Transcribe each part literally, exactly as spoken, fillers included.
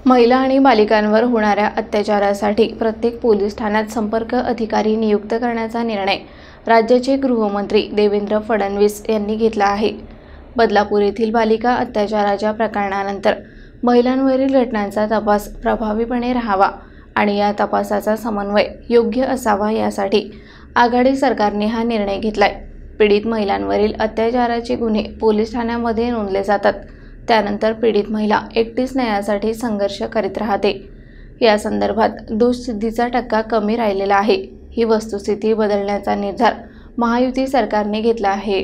महिला आणि बालिकांवर होणाऱ्या अत्याचारासाठी प्रत्येक पोलीस ठाण्यात संपर्क अधिकारी नियुक्त करण्याचा निर्णय राज्याचे गृहमंत्री देवेंद्र फडणवीस यांनी घेतला आहे। बदलापूर येथील बालिका अत्याचाराच्या प्रकरणानंतर महिलांवरील घटनांचा तपास प्रभावीपणे राहावा आणि या तपासाचा समन्वय योग्य असावा यासाठी आघाडी सरकारने हा निर्णय घेतलाय। पीडित महिलांवरील अत्याचाराचे गुन्हे पोलीस ठाण्यामध्ये नोंदले जातात, त्यानंतर पीडित महिला एकटीच न्यायासाठी संघर्ष करीत राहते। या संदर्भात दोषसिद्धीचा टक्का कमी राहिलेला आहे। ही वस्तुस्थिती बदलण्याचा निर्धार महायुती सरकारने घेतला आहे।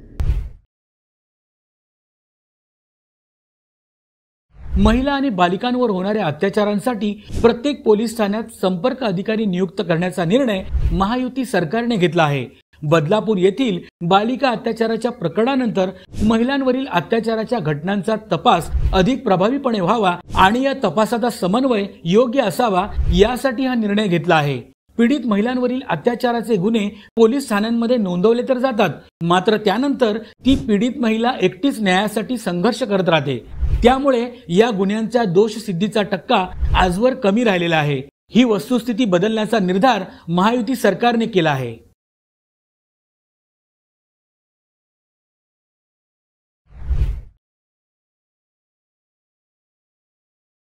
महिला आणि बालिकांवर होणाऱ्या अत्याचारांसाठी प्रत्येक पोलीस ठाण्यात संपर्क अधिकारी नियुक्त करण्याचा निर्णय महायुती सरकारने घेतला आहे। बदलापूर येथील बालिका अत्याचाराच्या प्रकरणानंतर महिलांवरील अत्याचाराच्या घटनांचा तपास अधिक प्रभावीपणे व्हावा आणि या तपासाचा समन्वय योग्य असावा यासाठी हा निर्णय घेतला आहे। पीडित महिलांवरील अत्याचाराचे गुन्हे पोलीस ठाण्यांमध्ये नोंदवले तर जातात, मात्र त्यानंतर ती पीडित महिला एकटीच न्यायासाठी संघर्ष करत राहते। त्यामुळे या गुन्ह्यांच्या दोषसिद्धीचा टक्का आजवर कमी राहिलेला आहे। ही वस्तुस्थिती बदलण्याचा निर्धार महायुती सरकारने केला आहे।